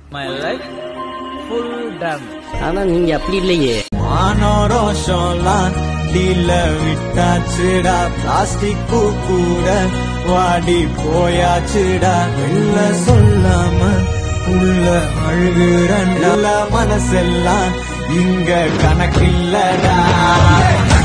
My life full damage. ஆனா நீங்க அப்படி இல்லையே. மானோரோஷம்லாம் டீல விட்டாச்சுடா, பிளாஸ்டிக் கூட வாடி போயாச்சுடா. வெளில சொல்லாம உள்ள அழுகுறண்ட மனசெல்லாம் இங்க கணக்கில்லடா.